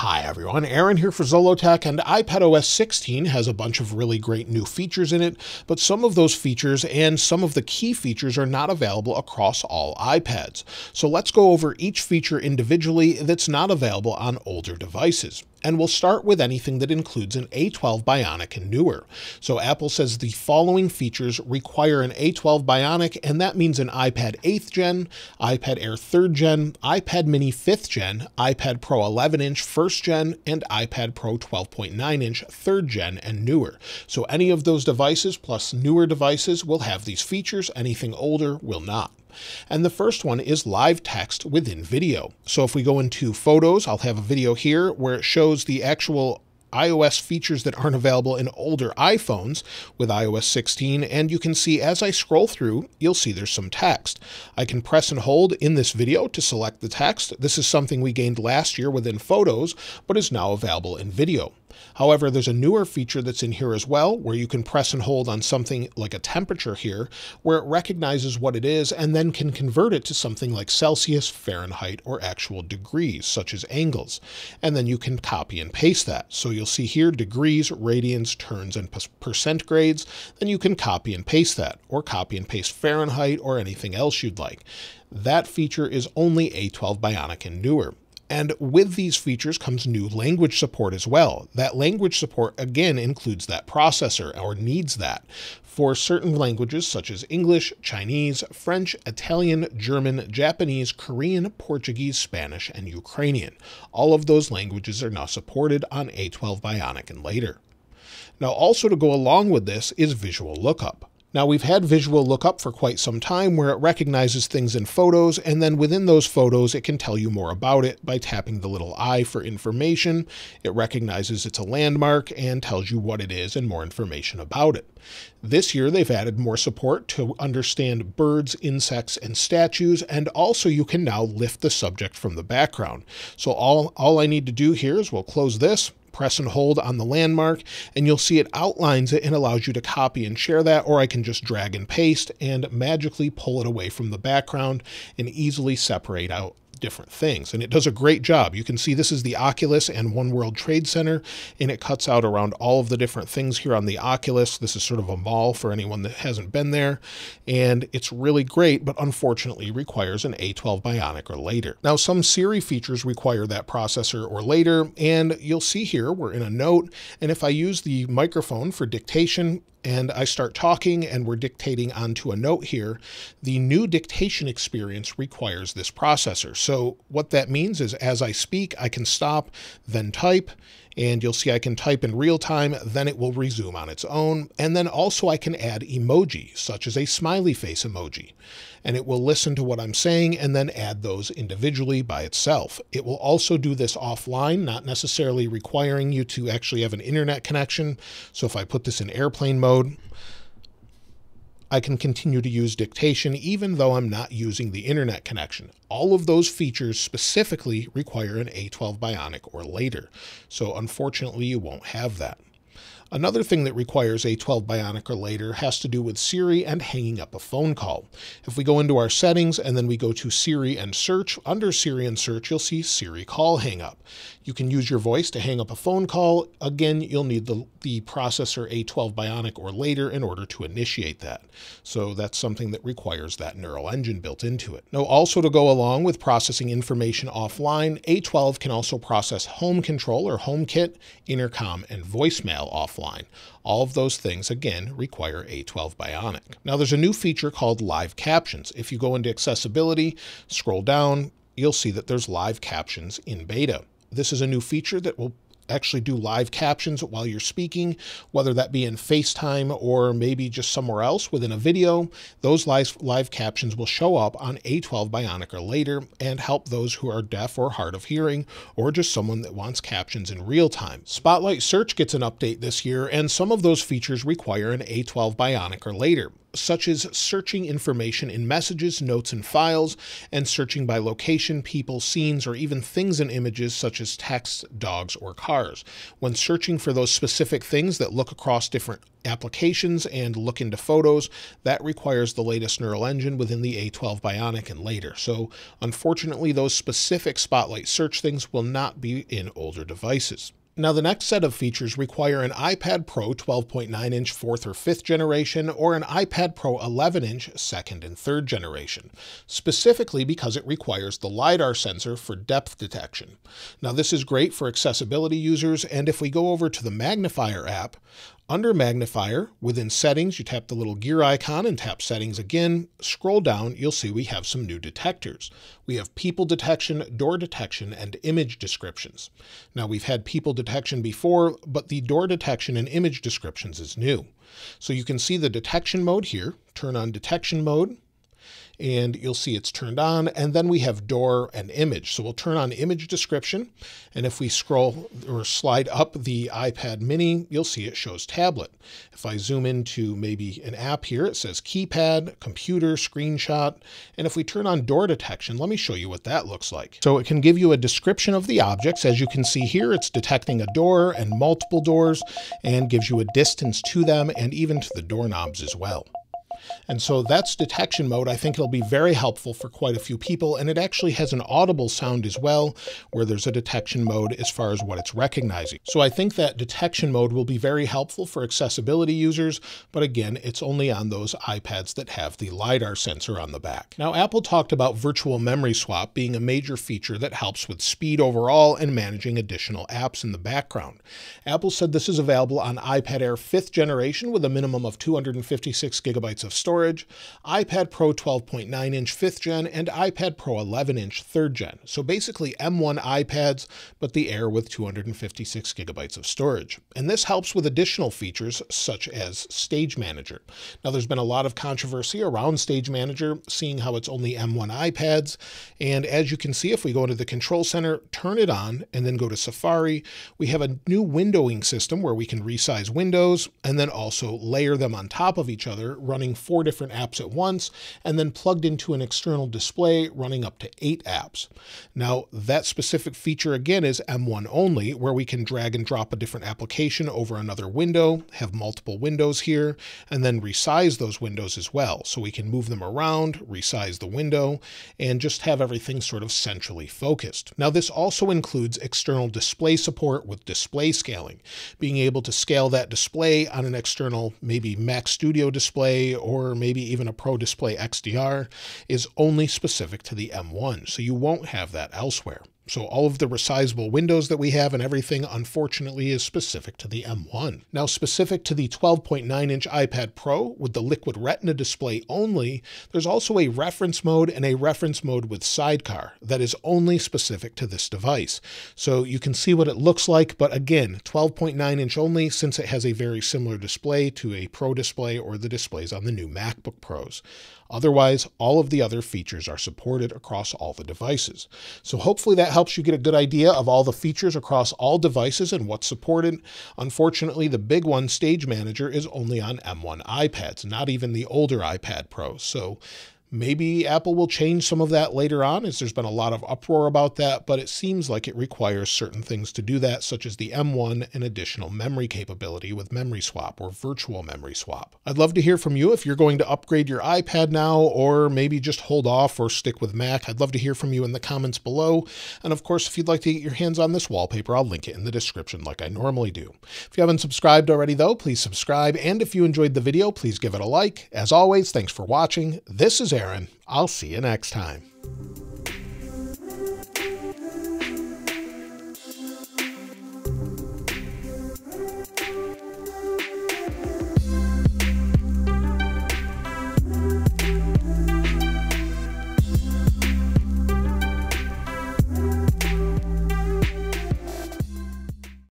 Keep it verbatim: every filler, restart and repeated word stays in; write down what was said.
Hi everyone, Aaron here for Zollotech, and iPadOS sixteen has a bunch of really great new features in it, but some of those features and some of the key features are not available across all iPads. So let's go over each feature individually that's not available on older devices. And we'll start with anything that includes an A twelve Bionic and newer. So Apple says the following features require an A twelve Bionic, and that means an iPad eighth gen, iPad Air third gen, iPad mini fifth gen, iPad Pro eleven inch first gen, and iPad Pro twelve point nine inch third gen and newer. So any of those devices plus newer devices will have these features, anything older will not. And the first one is live text within video. So if we go into Photos, I'll have a video here where it shows the actual iOS features that aren't available in older iPhones with i O S sixteen, and you can see as I scroll through, you'll see there's some text. I can press and hold in this video to select the text. This is something we gained last year within Photos, but is now available in video. However, there's a newer feature that's in here as well, where you can press and hold on something like a temperature here, where it recognizes what it is and then can convert it to something like Celsius, Fahrenheit, or actual degrees, such as angles. And then you can copy and paste that. So you'll see here degrees, radians, turns, and percent grades. Then you can copy and paste that, or copy and paste Fahrenheit or anything else you'd like. That feature is only A twelve Bionic and newer. And with these features comes new language support as well. That language support, again, includes that processor, or needs that, for certain languages such as English, Chinese, French, Italian, German, Japanese, Korean, Portuguese, Spanish, and Ukrainian. All of those languages are now supported on A twelve Bionic and later. Now, also to go along with this is visual lookup. Now, we've had visual lookup for quite some time, where it recognizes things in photos, and then within those photos, it can tell you more about it by tapping the little eye for information. It recognizes it's a landmark and tells you what it is and more information about it. This year, they've added more support to understand birds, insects, and statues, and also you can now lift the subject from the background. So all, all I need to do here is we'll close this, press and hold on the landmark, and you'll see it outlines it and allows you to copy and share that, or I can just drag and paste and magically pull it away from the background and easily separate out different things. And it does a great job. You can see this is the Oculus and One World Trade Center, and it cuts out around all of the different things here on the Oculus. This is sort of a mall for anyone that hasn't been there, and it's really great, but unfortunately requires an A twelve Bionic or later. Now, some Siri features require that processor or later, and you'll see here we're in a note, and if I use the microphone for dictation, and I start talking and we're dictating onto a note here, the new dictation experience requires this processor. So what that means is as I speak, I can stop, then type, and you'll see I can type in real time, then it will resume on its own. And then also I can add emoji, such as a smiley face emoji, and it will listen to what I'm saying and then add those individually by itself. It will also do this offline, not necessarily requiring you to actually have an internet connection. So if I put this in airplane mode, I can continue to use dictation even though I'm not using the internet connection. All of those features specifically require an A twelve Bionic or later. So unfortunately, you won't have that. Another thing that requires A twelve Bionic or later has to do with Siri and hanging up a phone call. If we go into our settings and then we go to Siri and search, under Siri and search, you'll see Siri call hang up. You can use your voice to hang up a phone call. Again, you'll need the, the processor A twelve Bionic or later in order to initiate that. So that's something that requires that neural engine built into it. Now, also to go along with processing information offline, A twelve can also process home control or HomeKit, intercom, and voicemail offline. All of those things, again, require A twelve Bionic. Now, there's a new feature called live captions. If you go into accessibility, scroll down, you'll see that there's live captions in beta. This is a new feature that will actually do live captions while you're speaking, whether that be in FaceTime or maybe just somewhere else within a video. Those live, live captions will show up on A twelve Bionic or later and help those who are deaf or hard of hearing, or just someone that wants captions in real time. Spotlight Search gets an update this year, and some of those features require an A twelve Bionic or later. such as searching information in messages, notes, and files, and searching by location, people, scenes, or even things and images such as text, dogs, or cars. When searching for those specific things that look across different applications and look into photos, that requires the latest neural engine within the A twelve Bionic and later. So unfortunately, those specific Spotlight search things will not be in older devices. Now, the next set of features require an iPad Pro twelve point nine inch fourth or fifth generation or an iPad Pro eleven inch second and third generation, specifically because it requires the LiDAR sensor for depth detection. Now, this is great for accessibility users, and if we go over to the Magnifier app, under Magnifier, within Settings, you tap the little gear icon and tap Settings again. Scroll down, you'll see we have some new detectors. We have people detection, door detection, and image descriptions. Now, we've had people detection before, but the door detection and image descriptions is new. So you can see the detection mode here. Turn on detection mode, and you'll see it's turned on, and then we have door and image. So we'll turn on image description, and if we scroll or slide up the iPad mini, you'll see it shows tablet. If I zoom into maybe an app here, it says keypad, computer, screenshot, and if we turn on door detection, let me show you what that looks like. So it can give you a description of the objects. As you can see here, it's detecting a door and multiple doors, and gives you a distance to them and even to the doorknobs as well. And so that's detection mode. I think it'll be very helpful for quite a few people, and it actually has an audible sound as well, where there's a detection mode as far as what it's recognizing. So I think that detection mode will be very helpful for accessibility users, but again, it's only on those iPads that have the LiDAR sensor on the back. Now, Apple talked about virtual memory swap being a major feature that helps with speed overall and managing additional apps in the background. Apple said this is available on iPad Air fifth generation with a minimum of two hundred fifty-six gigabytes of storage, iPad Pro twelve point nine inch fifth gen, and iPad Pro eleven inch third gen. So basically M one iPads, but the Air with two hundred fifty-six gigabytes of storage. And this helps with additional features such as Stage Manager. Now, there's been a lot of controversy around Stage Manager, seeing how it's only M one iPads. And as you can see, if we go into the Control Center, turn it on, and then go to Safari, we have a new windowing system where we can resize windows and then also layer them on top of each other, running four different apps at once, and then plugged into an external display running up to eight apps. Now, that specific feature again is M one only, where we can drag and drop a different application over another window, have multiple windows here, and then resize those windows as well. So we can move them around, resize the window, and just have everything sort of centrally focused. Now, this also includes external display support with display scaling, being able to scale that display on an external, maybe Mac Studio display or maybe even a Pro Display X D R, is only specific to the M one, so you won't have that elsewhere. So all of the resizable windows that we have and everything, unfortunately, is specific to the M one. Now, specific to the twelve point nine inch iPad Pro with the Liquid Retina display only, there's also a reference mode and a reference mode with Sidecar that is only specific to this device. So you can see what it looks like, but again, twelve point nine inch only, since it has a very similar display to a Pro display or the displays on the new MacBook Pros. Otherwise, all of the other features are supported across all the devices. So hopefully that helps you get a good idea of all the features across all devices and what's supported. Unfortunately, the big one, Stage Manager, is only on M one iPads, not even the older iPad Pros. So maybe Apple will change some of that later on, as there's been a lot of uproar about that, but it seems like it requires certain things to do that, such as the M one and additional memory capability with memory swap or virtual memory swap. I'd love to hear from you if you're going to upgrade your iPad now, or maybe just hold off or stick with Mac. I'd love to hear from you in the comments below. And of course, if you'd like to get your hands on this wallpaper, I'll link it in the description like I normally do. If you haven't subscribed already though, please subscribe. And if you enjoyed the video, please give it a like. As always, thanks for watching. This is Aaron. I'll see you next time.